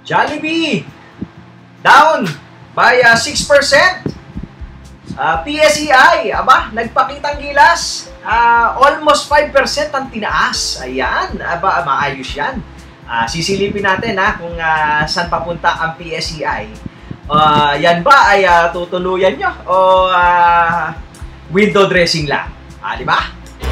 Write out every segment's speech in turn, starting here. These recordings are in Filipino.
Jollibee, down by 6%. PSEI, aba, nagpakitang gilas. Almost 5% ang tinaas. Ayan, aba, maayos yan. Sisilipin natin kung saan papunta ang PSEI. Yan ba ay tutuluyan nyo o window dressing lang? Di ba?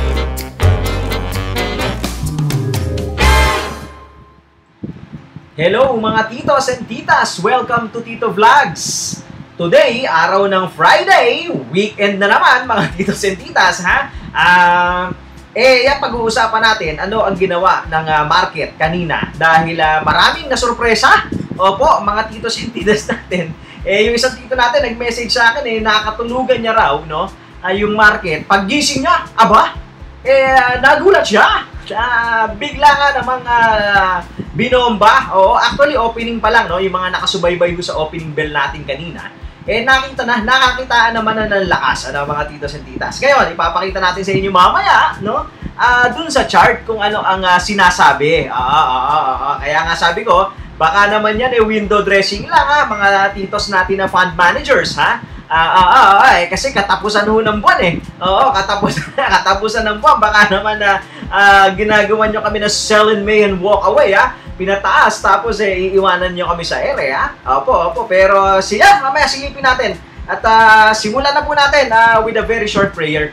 Hello mga titos and titas! Welcome to Tito Vlogs! Today, araw ng Friday, weekend na naman mga titos and titas, ha? Yan pag-uusapan natin ano ang ginawa ng market kanina dahil maraming nasurpresa. Opo, mga titos and titas natin. Yung isang tito natin nag-message sa akin nakatulugan niya raw, no? Yung market. Paggising niya, aba, nagulat siya. Bigla nga namang binomba. Actually, opening pa lang, no? Yung mga nakasubaybay sa opening bell natin kanina. Nakakitaan naman na ng lakas, mga titos and titas. Ngayon, ipapakita natin sa inyo mamaya, no? Dun sa chart kung ano ang sinasabi. Kaya nga sabi ko, baka naman yan window dressing lang, mga titos natin na fund managers, ha? Kasi katapusan ho ng buwan katapusan ng buwan, baka naman ginagawa nyo kami na sell in May and walk away, pinataas, tapos iiwanan nyo kami sa ere, Opo, pero siya, mamaya silipin natin. At simulan na po natin with a very short prayer.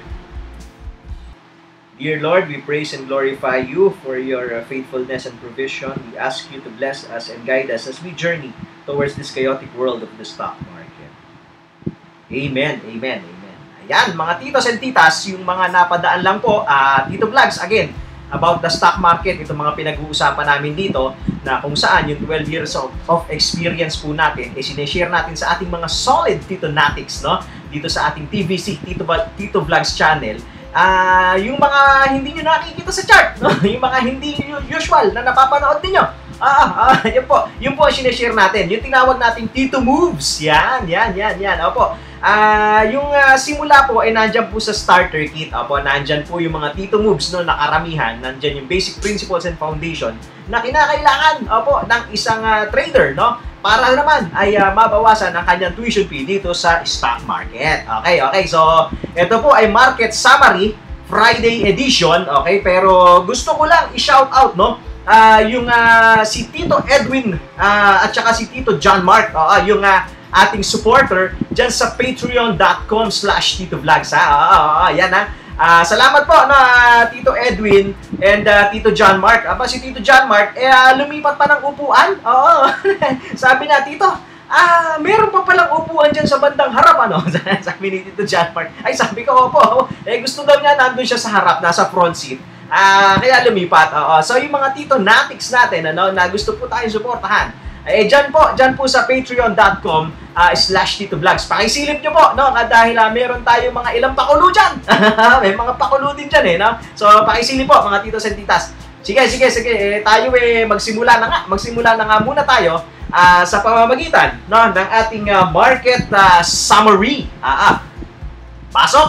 Dear Lord, we praise and glorify you for your faithfulness and provision. We ask you to bless us and guide us as we journey towards this chaotic world of the stock market. Amen, amen, amen. Ayan, mga titos and titas, yung mga napadaan lang po, Tito Vlogs, again, about the stock market, itong mga pinag-uusapan namin dito, na kung saan yung 12 years of experience po natin, sinishare natin sa ating mga solid Titonatics, no? Dito sa ating TVC, Tito Vlogs channel. Yung mga hindi nyo nakikita sa chart, no? Yung mga hindi usual na napapanood ninyo. Yun po ang sinishare natin. Yung tinawag nating Tito Moves. Yan. Opo. Yung simula po ay nandyan po sa starter kit. Opo, nandyan po yung mga Tito Moves, no, na karamihan. Nandyan yung basic principles and foundation na kinakailangan, opo, ng isang trader, no? Para naman ay mabawasan ang kanyang tuition fee dito sa stock market. Okay. So, ito po ay market summary, Friday edition. Okay, pero gusto ko lang i-shout out, no? Yung si Tito Edwin at saka si Tito John Mark, yung ating supporter dyan sa patreon.com/TitoVlogs. Yan salamat po Tito Edwin and Tito John Mark. Si Tito John Mark lumipat pa ng upuan. Sabi na, Tito, meron pa palang upuan dyan sa bandang harap, sabi ni Tito John Mark. Ay, sabi ko, opo. Gusto daw niya nandun siya sa harap, nasa front seat. Kaya lumipat. So yung mga Titonatics natin na gusto po tayong suportahan, dyan po sa patreon.com/TitoVlogs. Pakisilip nyo po, no? Dahil meron tayo mga ilang pakulo dyan. May mga pakulo din dyan, no? So, pakisilip po, mga titos and titas. Sige. Tayo magsimula na nga muna tayo sa pamamagitan, no, ng ating market summary. Pasok!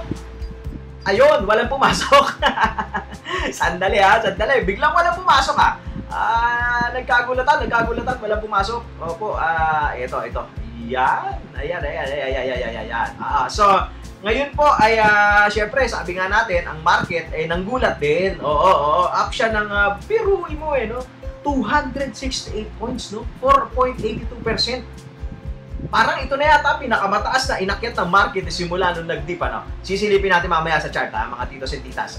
Ayun, walang pumasok. Sandali. Biglang walang pumasok, Nagkagulatan, walang pumasok. Opo, ito. Yan. Ayan. So, ngayon po ay, syempre, sabi nga natin, ang market ay nanggulat din. Up siya ng, biruin mo no? 268 points, no? 4.82%. Parang ito na yata pinakamataas na inakyat ng market simula nung nag-dip, Sisilipin natin mamaya sa chart, mga titos and titas.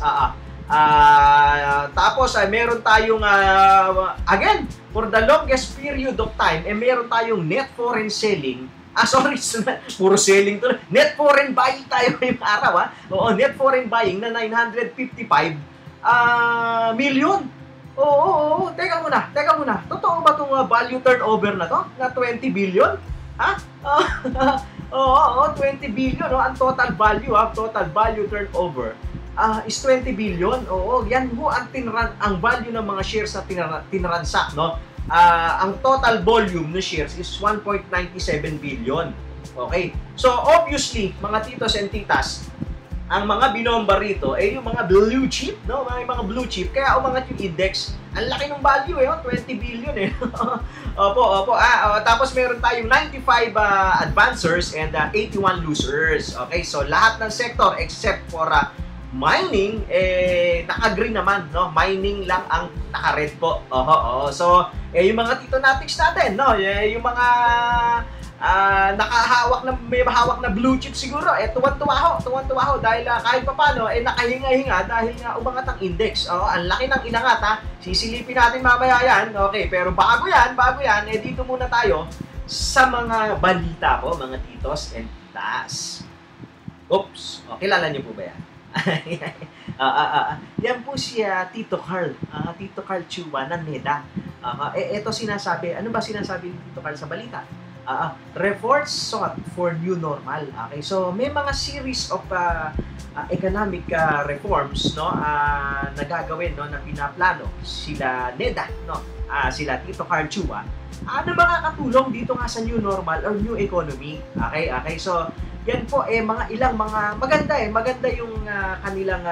Tapos meron tayong again, for the longest period of time, meron tayong net foreign selling. Puro selling to. Net foreign buying tayo ngayong araw, net foreign buying na 955 million. Teka muna. Totoo ba itong value turnover na to? Na 20 billion? 20 billion, ang total value, total value turnover. Is 20 billion. Yan ho ang value ng mga shares na tinransact, no? Ang total volume ng shares is 1.97 billion. Okay? So, obviously, mga titos and titas, ang mga binomba rito ay yung mga blue chip, no? Mga blue chip, kaya umangat yung index. Ang laki ng value, 20 billion, eh. Opo. Tapos meron tayong 95 advancers and 81 losers. Okay, so lahat ng sector except for mining, naka-green naman, no? Mining lang ang naka-red po. So, yung mga titonatics natin, no? Yung mga may mahawak na blue chip siguro, tuwan-tuwa ho dahil kahit papano, nakahinga-hinga dahil nga umangat ang index. Ang laki ng inangat, ha. Sisilipin natin mamaya yan. Okay, pero bago yan, dito muna tayo sa mga balita po, mga titos and titas. Oops, kilala niyo po ba yan? Yan po si Tito Carl. Tito Carl Chua ng NEDA. Ito sinasabi, ano ba sinasabi ni Tito Carl sa balita? Reports sought for new normal. Okay, so may mga series of economic reforms, no, na gagawin, no, na pinaplano sila NEDA, no, sila Tito Carl Chua. Ano makakatulong dito nga sa new normal or new economy? Okay, so yan po mga maganda yung kanilang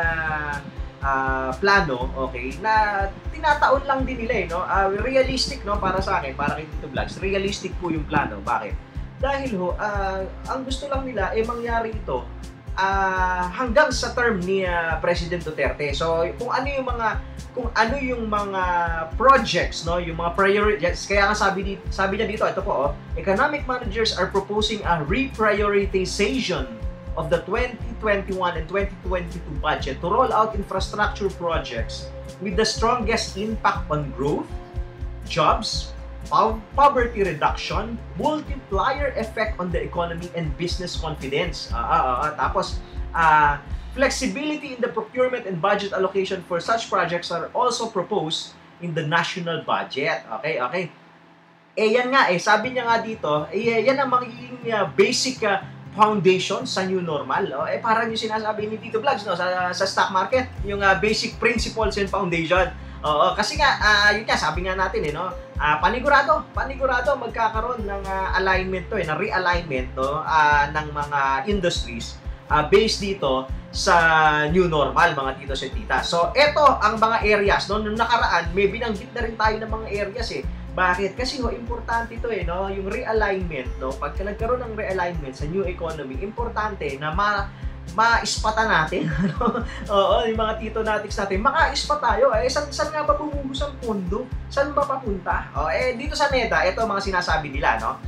plano, okay, na tinataon lang din nila, no? Realistic, no, para sa akin, para kay Tito Vlogs, realistic po yung plano. Bakit? Dahil ang gusto lang nila mangyari ito hanggang sa term ni President Duterte. So, kung ano yung mga projects, no, yung mga priorities, kaya nga sabi niya dito, ito po, economic managers are proposing a reprioritization of the 2021 and 2022 budget to roll out infrastructure projects with the strongest impact on growth, jobs, poverty reduction, multiplier effect on the economy and business confidence. Tapos, flexibility in the procurement and budget allocation for such projects are also proposed in the national budget. Okay. Yan nga, sabi niya nga dito, yan ang magiging basic foundation sa new normal. Parang yung sinasabi ni Tito Vlogs, no, sa stock market, yung basic principles and foundation. Kasi nga, yun nga, sabi nga natin, no, panigurado magkakaroon ng alignment to, na realignment, no, ng mga industries based dito sa new normal, mga titos at titas. So, eto ang mga areas, no, nung nakaraan, may binanggit na rin tayo ng mga areas, Bakit? Kasi importante ito, no, yung realignment, no, pagka nagkaroon ng realignment sa new economy, importante na ma-ispata natin, ano? Yung mga titonatics natin, maka-ispat tayo, saan nga ba bumuhos ang pondo? Saan ba papunta? Dito sa NEDA, ito mga sinasabi nila, no,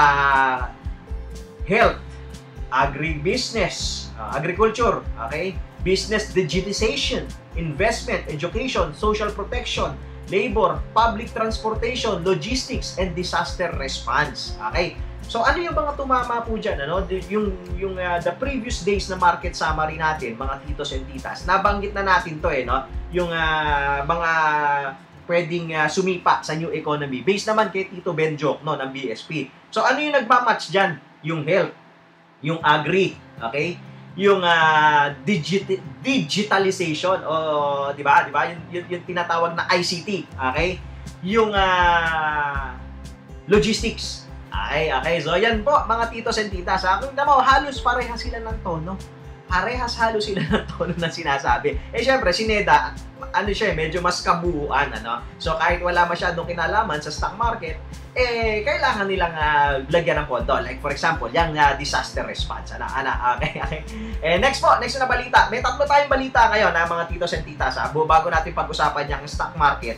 health, agribusiness, agriculture, okay, business digitization, investment, education, social protection, labor, public transportation, logistics, and disaster response. Okay? So, ano yung mga tumama po dyan? Ano? Yung the previous days na market summary natin, mga titos and titas, nabanggit na natin to, no? Yung mga pwedeng sumipa sa new economy. Based naman kay Tito Benjok, no, ng BSP. So, ano yung nagmamatch dyan? Yung health, yung agri, okay? Yung digitalization, di ba yung tinatawag na ICT, okay, yung logistics, okay, so yan po mga titos and titas, kung mo halos parehas sila ng tono, na sinasabi. Syempre si NEDA, medyo mas kabuuan, ano, so kahit wala masyadong kinalaman sa stock market, kailangan nilang lagyan ng pondo. Like for example, yung disaster response. Okay. Next na balita. May tatlo tayong balita ngayon, mga titos and titas. Bago natin pag-usapan yung stock market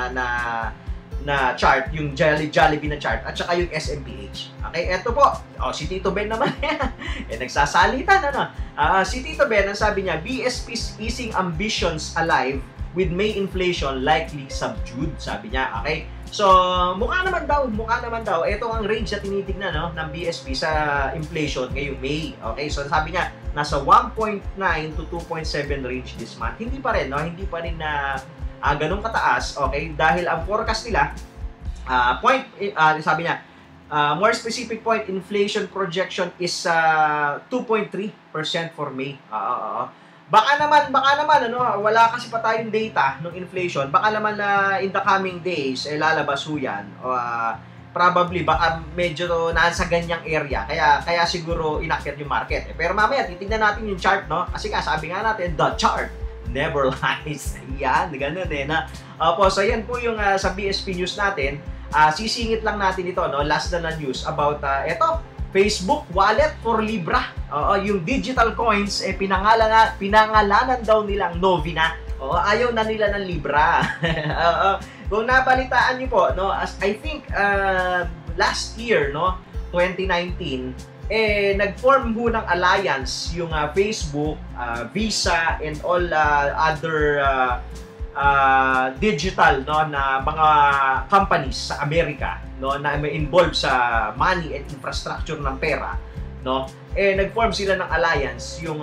na chart, yung Jollibee na chart, at saka yung Smph. Okay, eto po. Si Tito Ben naman nagsasalitan, ano. Si Tito Ben, ang sabi niya, BSP's easing ambitions alive with May inflation likely subdued, sabi niya. Okay. So, mukha naman daw. Ito ang range na tinitignan, no, ng BSP sa inflation ngayong May. Okay, so sabi niya, nasa 1.9 to 2.7 range this month. Hindi pa rin na ganun kataas, okay, dahil ang forecast nila, sabi niya, more specific point, inflation projection is 2.3% for May. Baka naman, ano, wala kasi pa tayong data ng inflation. Baka naman in the coming days, lalabas ho yan. probably baka medyo nasa ganyang area, kaya siguro inakyat yung market. Pero mamaya titingnan natin yung chart, no? Kasi sabi nga natin, the chart never lies. Yan, ganun na. So yan po yung sa BSP News natin. Sisingit lang natin ito, no? Last na news about ito, Facebook wallet for Libra. Yung digital coins, pinangalanan daw nilang Novi na. Ayaw na nila ng Libra. Kung nabalitaan niyo po, no, as I think last year, no, 2019, nag-form ho ng alliance yung Facebook, Visa, and all other digital, no, na mga companies sa Amerika, no, na may involved sa money and infrastructure ng pera, no, nag-form sila ng alliance yung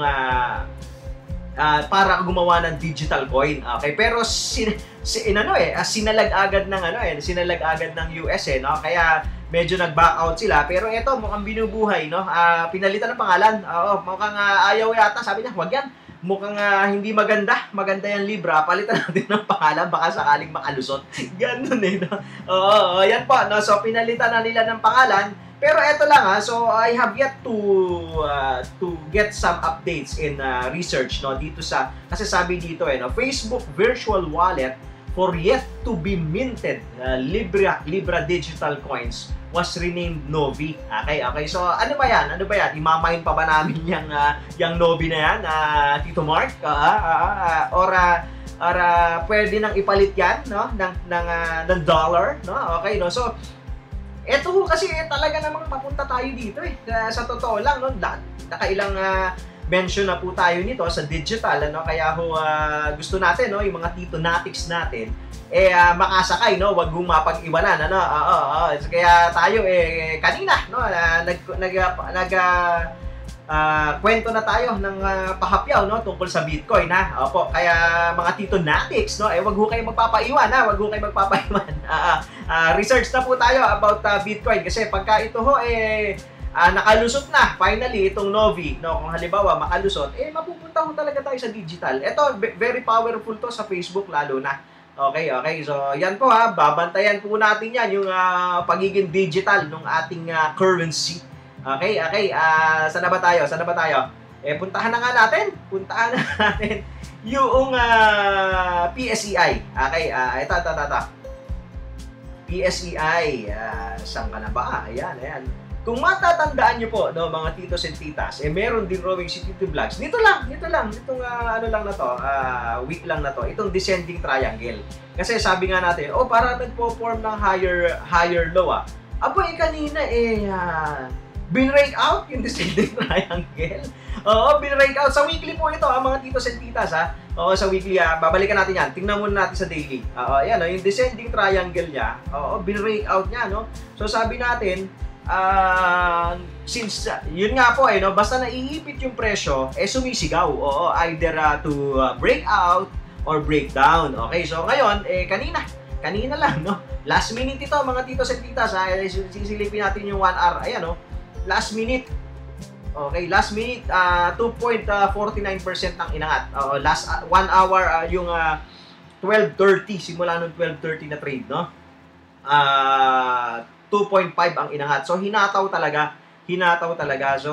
para gumawa ng digital coin. Okay, pero sinalag agad ng sinalag agad ng US, no, kaya medyo nag-back out sila. Pero ito mukhang binubuhay, no, pinalitan ng pangalan. Mukhang ayaw yata, sabi niya, wag yan, mukhang hindi maganda yung Libra, palitan natin ng pangalan, baka sakaling makalusot. Ganun no. Yan po, no, so pinalitan na nila ng pangalan. Pero eto lang so I have yet to get some updates in research, no, dito kasi sabi dito no, Facebook virtual wallet for yet to be minted Libra digital coins was renamed Novi. Okay. So ano ba yan? Imamain pa ba namin yung Novi na yan, Tito Mark? Or pwede nang ipalit yan, no, ng dollar, no? Okay, no. So eto kasi talaga namang papunta tayo dito sa totoo lang, no, nakailang mention na po tayo nito sa digital, ano, kaya gusto natin, no, yung mga titonatics natin makasakay, no, wag mong mapag-iwanan, ano. Kaya tayo kanina, no, kwento na tayo ng pahapyaw, no, tungkol sa Bitcoin, Opo, kaya mga titonatics, no, wag ho kayo magpapaiwan, wag ho kayo magpapaiwan. Research na po tayo about Bitcoin kasi pagka ito nakalusot na finally itong Novi, no, kung halimbawa makalusot, mapupunta ho talaga tayo sa digital. Ito very powerful to sa Facebook lalo na. Okay. So yan po babantayan po natin yan yung pagiging digital ng ating currency. Okay. Saan na ba tayo? Puntahan na natin yung PSEI. Okay, ito. PSEI, saan ka na ba? Ayan. Kung matatandaan nyo po, no, mga titos and titas, meron din rowing si TitoVlogs. Nito lang, itong week lang na to, itong descending triangle. Kasi sabi nga natin, para nagpo-form ng higher low, kanina binrake out yung descending triangle. Binrake out. Sa weekly po ito, mga titos and titas, sa weekly, babalikan natin yan. Tingnan muna natin sa daily. Yan, yung descending triangle niya, binrake out niya, no? So, sabi natin, since, yun nga po, no, basta naiipit yung presyo, sumisigaw. Either to break out or break down. Okay, so ngayon, kanina lang, no? Last minute ito, mga titos and titas, sisilipin natin yung 1 hour. Ayan, no? Last minute. Okay, last minute 2.49% ang inangat. Last 1 hour yung 12:30, simula nung 12:30 na trade, no? 2.5 ang inangat. So hinataw talaga. So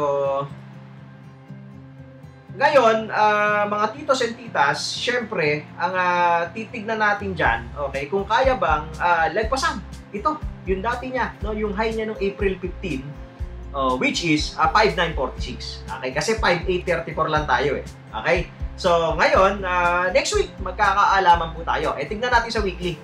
ngayon, mga titos and titas, syempre, ang titignan natin diyan, okay, kung kaya bang lagpasan ito, yung dati niya, no, yung high niya nung April 15. Which is 5,946. Okay, kasi 5,834 lang tayo Okay? So, ngayon, next week, magkakaalaman po tayo. Tingnan natin sa weekly.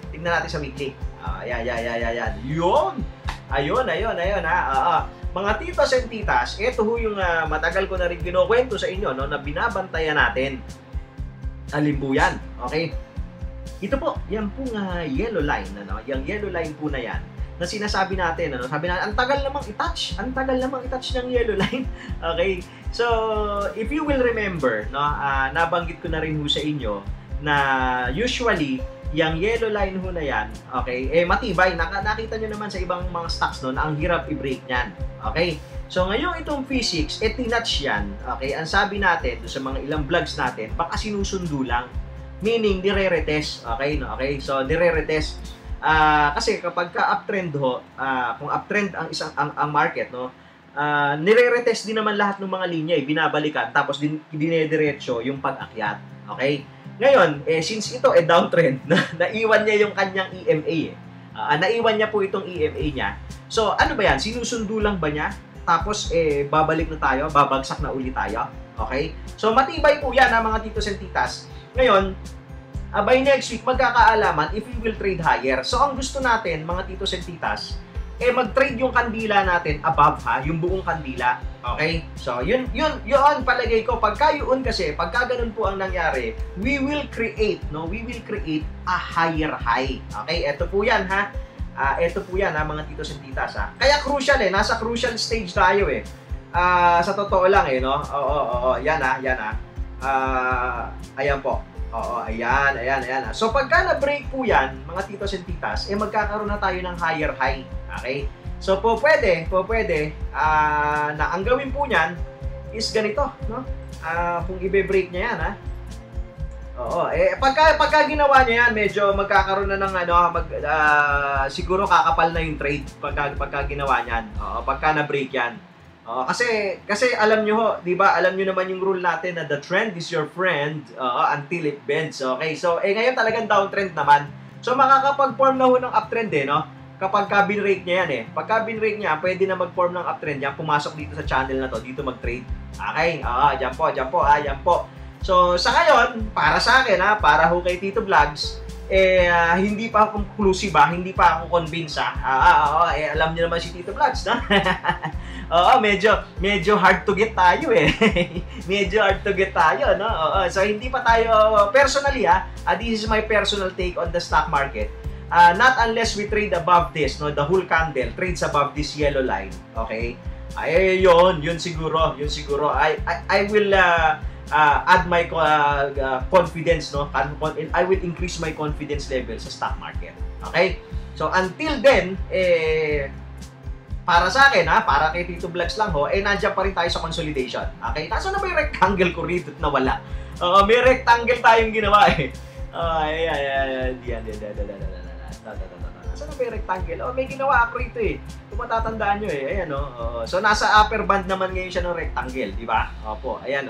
Ayan. Yun! Ayun. Mga titos and titas, ito ho yung matagal ko na rin kinukwento sa inyo, no, na binabantayan natin. Alin po yan? Okay? Ito po, yan pong yellow line, ano? Yung yellow line po na yan, na sinasabi natin, ano? Sabi natin, ang tagal namang i-touch ng yellow line. Okay? So, if you will remember, no, nabanggit ko na rin ho sa inyo na usually, yung yellow line ho na yan, okay, matibay. Nakita nyo naman sa ibang mga stocks, no, na ang hirap i-break niyan. Okay? So, ngayong itong physics, tinatch yan. Okay? Ang sabi natin, sa mga ilang vlogs natin, baka sinusundo lang. Meaning, nire-retest. Okay? No? Okay? So, nire-retest. Kasi kapag ka uptrend ho, kung uptrend ang ang market, no, nire-retest din naman lahat ng mga linya, binabalikan, tapos dinediretso yung pag-akyat. Okay? Ngayon, since ito downtrend, naiwan niya yung kanyang EMA naiwan niya po itong EMA niya. So, ano ba yan? Sinusundo lang ba niya? Tapos, babalik na tayo, babagsak na ulit tayo. Okay? So, matibay po yan, mga titos and titas. Ngayon, by next week, magkakaalaman if we will trade higher. So, ang gusto natin, mga titos and titas, mag-trade yung kandila natin above yung buong kandila. Okay? So, yun palagay ko. Pagka ganun po ang nangyari, we will create a higher high. Okay? Ito po yan, ito po yan, mga titos and titas, Kaya crucial, nasa crucial stage tayo, sa totoo lang, no? Yan, ayan po. Ayan. So, pagka na-break po yan, mga titos and titas, magkakaroon na tayo ng higher high. Okay? So, pwede, na ang gawin po niyan is ganito, no? Kung i-break niya yan, pagka ginawa niya yan, medyo magkakaroon na ng siguro kakapal na yung trade pagka ginawa niyan. Pagka na-break yan. Kasi alam nyo ho, di ba? Alam nyo naman yung rule natin na the trend is your friend until it bends. Okay? So, ngayon talagang downtrend naman. So, makakapag-form na ho ng uptrend, no? Kapag bin-rate niya yan, Pagka bin-rate niya, pwede na mag-form ng uptrend yan, pumasok dito sa channel na to, dito mag-trade. Okay? Dyan po. So, sa ngayon, para sa akin, para ho kay Tito Vlogs, hindi pa ako conclusive, hindi pa ako convinced, alam niyo naman si Tito Vlogs, no? medyo hard to get tayo, medyo hard to get tayo, no? So, hindi pa tayo, personally, this is my personal take on the stock market. Not unless we trade above this, no, the whole candle trades above this yellow line, okay? Yun siguro. I will add my confidence, no? I will increase my confidence level sa stock market. Okay? So until then, para sa akin, para kay Tito Vlogs lang ho, nandiyan pa rin tayo sa consolidation. Okay? Nasaan na ba yung rectangle ko rito na wala? May rectangle tayong ginawa, Saan na ba yung rectangle? May ginawa ako rito, Kung matatandaan nyo, ayan, So, nasa upper band naman ngayon siya ng rectangle, di ba? Opo, ayan,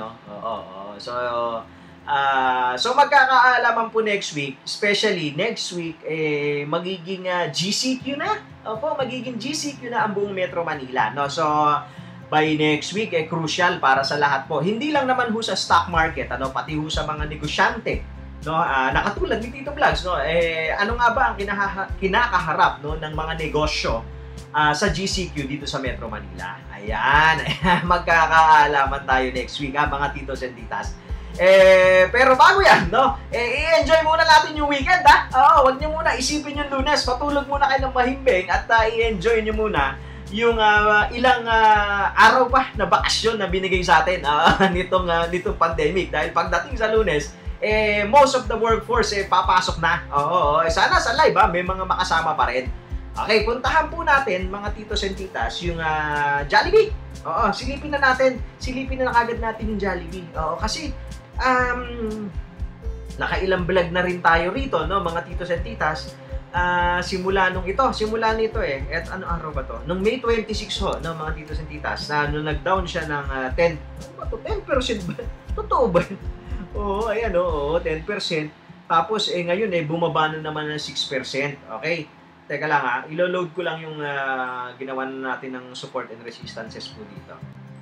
So, magkakaalaman po next week, especially next week, magiging GCQ na. Opo, magiging GCQ na ang buong Metro Manila, no? So, by next week, crucial para sa lahat po. Hindi lang naman ho sa stock market, pati ho sa mga negosyante. No, nakatulad ni Tito Vlogs, no, ano nga ba ang kinakaharap, no, ng mga negosyo sa GCQ dito sa Metro Manila? Ayan, magkakaalaman tayo next week, mga titos and titas. Pero bago yan, no, i-enjoy muna natin yung weekend, huwag nyo muna isipin yung Lunes, patulog muna kayo ng mahimbing at i-enjoy nyo muna yung ilang araw pa na bakasyon na binigay sa atin nitong pandemic. Dahil pagdating sa Lunes, most of the workforce papasok na. Sana sa live may mga makasama pa rin. Okay, puntahan po natin, mga titos and titas, yung Jollibee. Silipin na kagad natin yung Jollibee. Kasi nakailang vlog na rin tayo rito, no, mga titos and titas. Simula nito at ano araw ba to? Nung May 26 ho, no, mga titos and titas, na nung nag-down siya ng 10% ba? Totoo ba? Ayan, 10%. Tapos, ngayon, bumaba na naman ng 6%. Okay? Teka lang, ilo-load ko lang yung ginawa natin ng support and resistances po dito.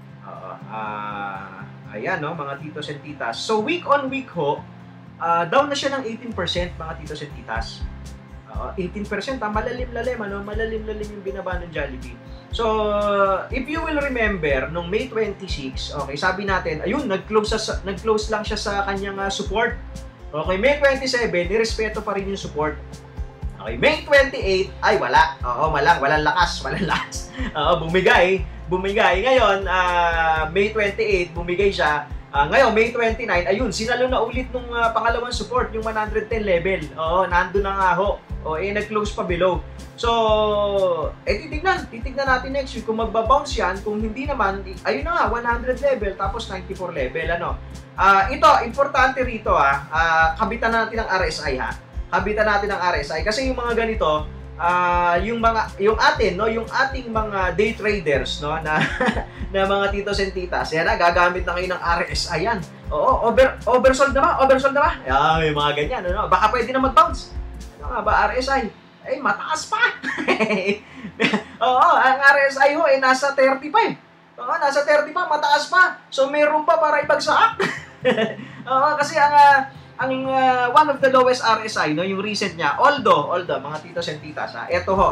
Ayan, mga titos and titas. So, week on week ho, down na siya ng 18%, mga titos and titas. 18%, malalim-lalim, malalim-lalim yung binaba ng Jollibee. So, if you will remember, nung May 26, okay, sabi natin, ayun, nag-close lang siya sa kanyang support. Okay, May 27, nirespeto pa rin yung support. Okay, May 28, ay wala. Walang lakas. Bumigay. Ngayon, May 28, bumigay siya. Ngayon, May 29, ayun, sinalo na ulit nung pangalawang support, yung 110 level. Nandun na nga ho. Nag-close pa below. So, titignan natin next week kung magbabounce yan. Kung hindi naman, ayun na nga, 100 level, tapos 94 level, Ito, importante rito, kabitan natin ang RSI, kabitan natin ng RSI kasi yung mga ganito, yung ating mga day traders, no, na na mga titos and titas, yan na, gagamit na kayo ng RSI yan. Oo, oversold na ba? Oversold na ba? Ay, mga ganyan, ano? Baka pwede na mag-bounce. Ano nga ba, RSI? Eh, mataas pa. Oo, ang RSI ho, nasa 35. Oo, nasa 35, mataas pa. So, meron pa para ibagsak. Oo, kasi one of the lowest RSI, no, yung recent niya, although, mga titos and titas, eto ho,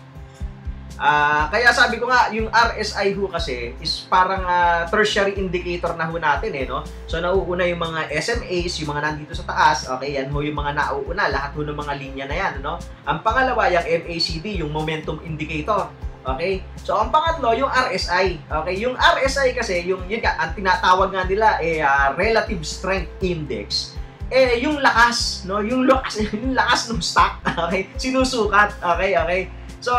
kaya sabi ko nga, yung RSI ho kasi is parang tertiary indicator na ho natin, no? So, nauuna yung mga SMAs, yung mga nandito sa taas, okay, yan ho yung mga nauuna, lahat ho ng mga linya na yan, no? Ang pangalawa, yung MACD, yung momentum indicator, okay? So, ang pangatlo, yung RSI, okay? Yung RSI kasi, yun nga, ang tinatawag nga nila, Relative Strength Index, yung lakas, no? Yung lakas ng stock, okay? Sinusukat, okay? So,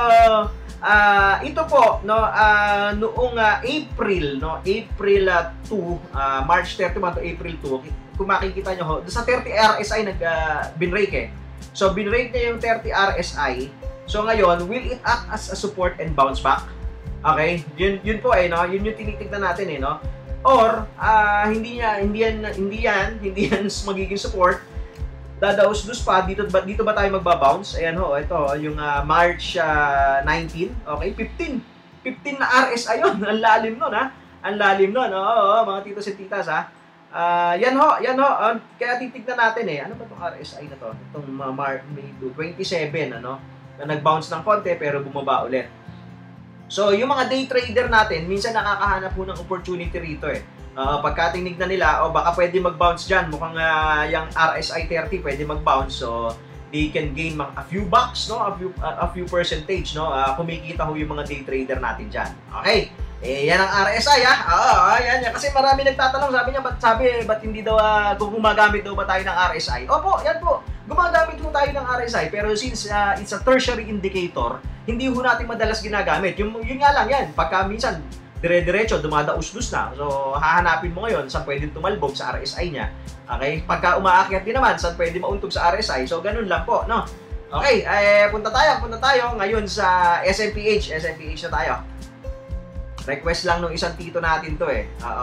ito po, no, noong April 2, March 31 to April 2, kung makikita nyo ho, sa 30 RSI binrake So, binrake niya yung 30 RSI. So, ngayon, will it act as a support and bounce back? Okay? Yun po no? Yun yung tinitignan natin no? Or, hindi yan magiging support. Dadaos-dus pa, dito ba tayo magbabounce? Ayan ho, ito, yung March 19, okay, 15 na RSI yun, ang lalim nun ang lalim nun, oo, mga titos at titas yan ho, kaya titignan natin ano ba itong RSI na to? Itong May 27, na nag-bounce ng konti pero bumaba ulit. So, yung mga day trader natin, minsan nakakahanap po ng opportunity rito pagka tinignan nila, baka pwede mag-bounce dyan. Mukhang yung RSI 30 pwede mag-bounce. So, they can gain a few bucks, no? A few percentage, no? Kumikita ho yung mga day trader natin dyan. Okay. Yan ang RSI, yan. Kasi marami nagtatanong, sabi niya, ba't hindi daw, gumagamit daw ba tayo ng RSI? Opo, yan po. Gumagamit ho tayo ng RSI, pero since it's a tertiary indicator, hindi ho natin madalas ginagamit. Yun nga lang yan. Pagka minsan, dire-diretso, dumadaus-dus na. So, hahanapin mo ngayon saan pwedeng tumalbog sa RSI niya. Okay? Pagka umaakyat din naman, saan pwede mauntog sa RSI. So, ganun lang po, no? Okay, punta tayo ngayon sa Smph. Smph na tayo. Request lang nung isang tito natin to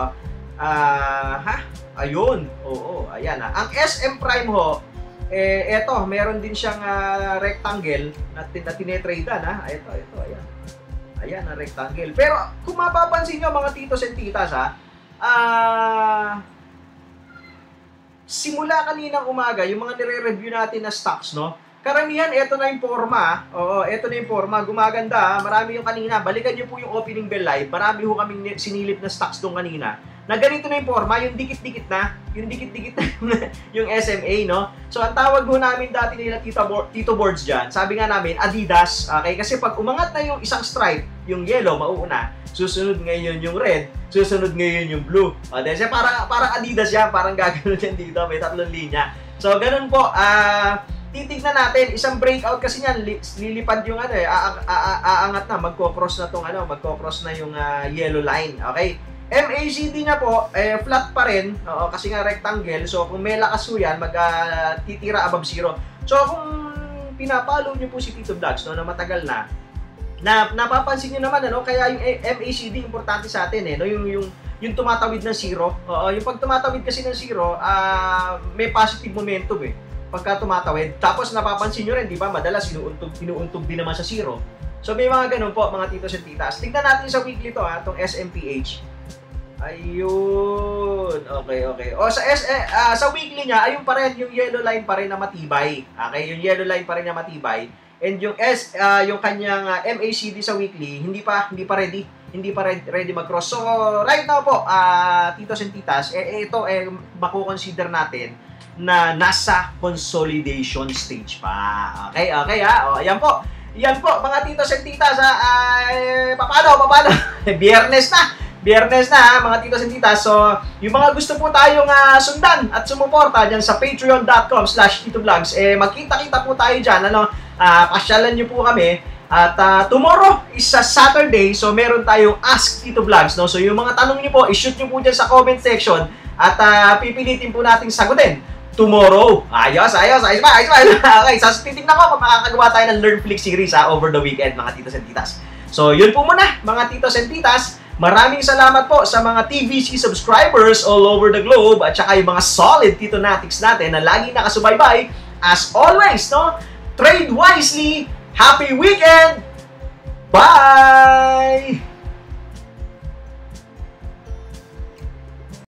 Ayun. Oo, ayan Ang SM Prime ho, eto, meron din siyang rectangle na tinetradean Ito, ayan. Ayan, ang rectangle. Pero, kung mapapansin nyo, mga titos and titas, simula kaninang umaga, yung mga nire-review natin na stocks, no? Karamihan, ito na yung forma. Oo, ito na yung forma. Gumaganda. Marami yung kanina. Balikan nyo po yung opening bell live. Marami ho kaming sinilip na stocks doon kanina. Na ganito na yung forma, yung dikit-dikit na. Yung dikit-dikit na yung SMA, no? So, ang tawag ho namin dati nila Tito Boards dyan. Sabi nga namin, Adidas. Okay? Kasi pag umangat na yung isang stripe, yung yellow, mauuna. Susunod ngayon yung red. Susunod ngayon yung blue. Kasi parang Adidas yan. Parang gagano'n yan dito. May 3 linya. So, ganun po. Titignan natin, isang breakout kasi niyan, lilipad yung aangat na, magko-cross na tong magko-cross na yung yellow line, okay? MACD niya po, flat pa rin, kasi nga rectangle, so kung may lakas po yan, titira above zero. So kung pinapalo niyo po si TitoVlogs, na matagal na napapansin niyo naman, kaya yung MACD importante sa atin, yung tumatawid ng zero, yung pag tumatawid kasi ng zero, may positive momentum pagka tumatawid. Tapos napapansin nyo rin, di ba? Madalas inuuntog din naman sa zero. So may mga ganun po, mga titos and titas. Tignan natin sa weekly to, itong Smph. Ayun. Okay. O sa weekly niya, ayun pa rin, yung yellow line pa rin na matibay. Okay, yung yellow line pa rin na matibay. And yung kanyang MACD sa weekly, hindi pa ready. Hindi pa ready mag-cross. So right now po, titos and titas, ito mako-consider natin na nasa consolidation stage pa. Okay, ayan po. Yan po, mga titos and titas, paano? Biyernes na, mga titos and titas. So, yung mga gusto po tayong sundan at sumuporta dyan sa patreon.com/TitoVlogs, magkita-kita po tayo dyan, pasyalan nyo po kami. At tomorrow is a Saturday, so meron tayong Ask TitoVlogs, no? So, yung mga tanong nyo po, i-shoot nyo po dyan sa comment section at pipilitin po nating sagutin. tomorrow. Ayos pa. Okay, so titignan ko kung makakagawa tayo ng Learn Flick series over the weekend, mga titos and titas. So, yun po muna, mga titos and titas. Maraming salamat po sa mga TVC subscribers all over the globe at saka yung mga solid Tito Natics natin na lagi nakasubaybay. As always, no? Trade wisely, happy weekend,